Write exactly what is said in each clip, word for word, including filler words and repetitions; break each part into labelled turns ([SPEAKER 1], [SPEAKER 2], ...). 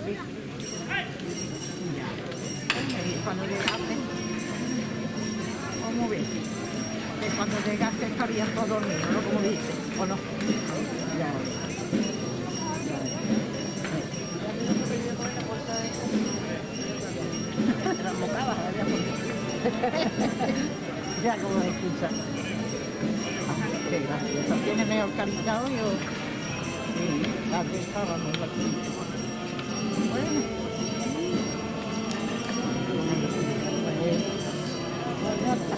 [SPEAKER 1] Sí. Ya. Y cuando llegaste, ¿cómo ves? Que cuando llegaste estarían todos dormidos, ¿no? Como dices, ¿o no? Ya. La mocaba, había ya como de excusa. Ah, qué gracioso. Tiene medio cantado y yo... Sí, aquí estábamos aquí. Bueno. Pues ya está.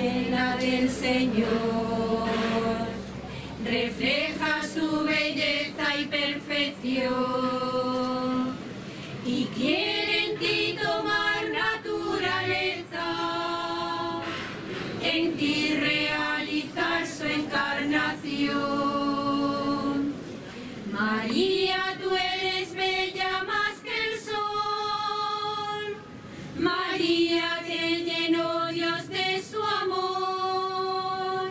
[SPEAKER 2] llena del Señor, refleja su belleza y perfección, y quiere en ti tomar naturaleza, en ti realizar su encarnación. María, tú eres bella más que el sol, María, te llenó Dios de su amor,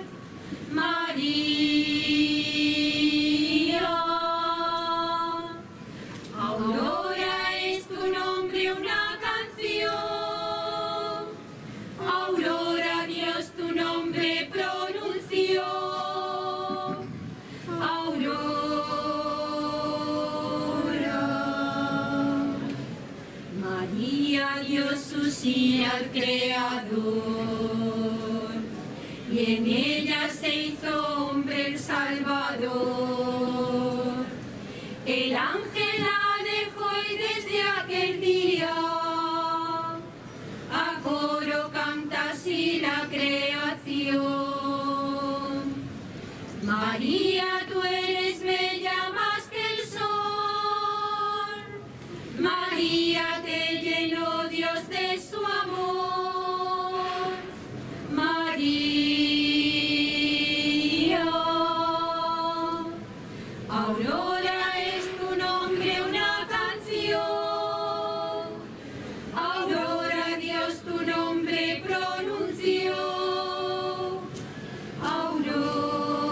[SPEAKER 2] María. Aurora es tu nombre, una canción, Aurora Dios tu nombre pronunció, Aurora. María dio su sí al Creador, y en ella se hizo hombre el Salvador. El ángel la dejó y desde aquel día a coro canta así la creación. María, tú eres bella más que el sol, María, te llenó Dios de su amor, María. Aurora es tu nombre, una canción, Aurora Dios tu nombre pronunció, Aurora.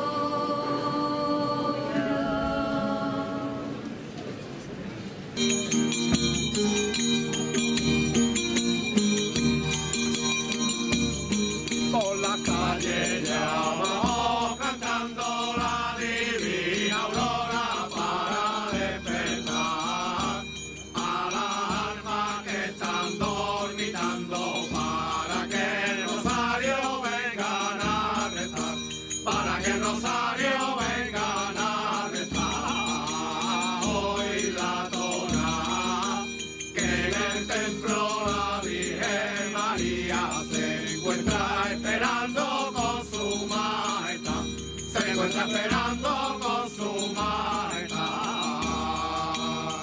[SPEAKER 3] Por la calle ya vamos cantando la divina aurora para despertar a las almas que están dormitando, para que el rosario vengan a rezar, para que el rosario vengan a rezar. Hoy la tona que en el templo la Virgen María se encuentra esperando con su majestad, se encuentra esperando con su majestad.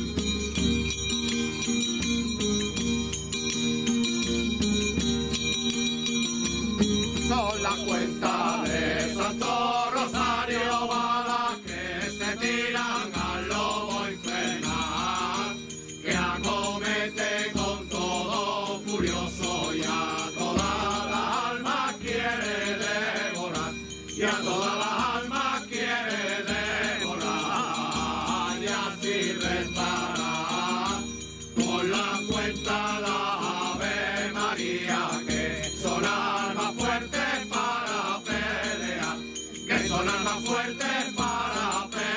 [SPEAKER 3] Son las cuentas de Santo Rosario balas que se tiran al lobo infernal, que acomete con todo furioso y a todas las almas quiere devorar, y a todas las almas quiere devorar, y así rezará con la cuenta la Ave María, que son armas fuertes para pelear, que son armas fuertes para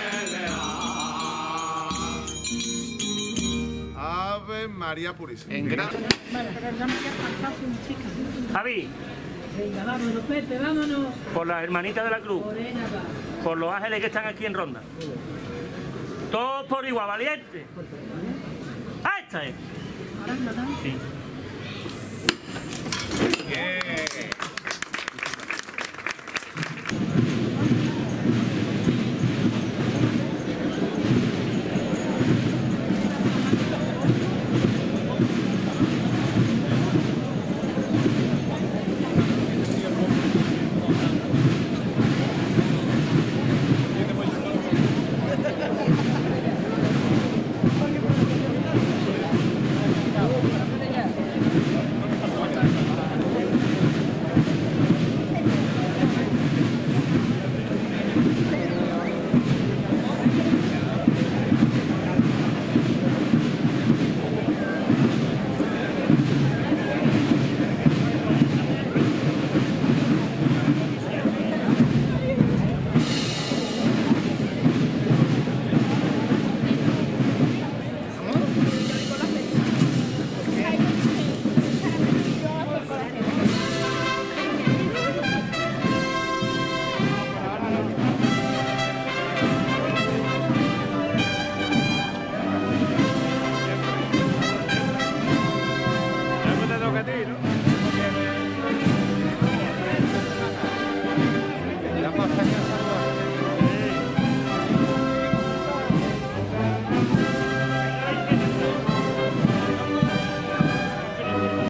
[SPEAKER 3] pelear.
[SPEAKER 4] Ave María Purísima.
[SPEAKER 3] En gran...
[SPEAKER 1] Vale, pero ya me queda faltado un chica.
[SPEAKER 5] Javi,
[SPEAKER 6] Venga, vámonos, Pepe, vámonos.
[SPEAKER 5] por las hermanitas de la cruz,
[SPEAKER 6] Morena, va.
[SPEAKER 5] por los ángeles que están aquí en Ronda. Todos por igual, valiente. ¡Ah, esta es!
[SPEAKER 1] Ahora no dan.
[SPEAKER 5] Sí.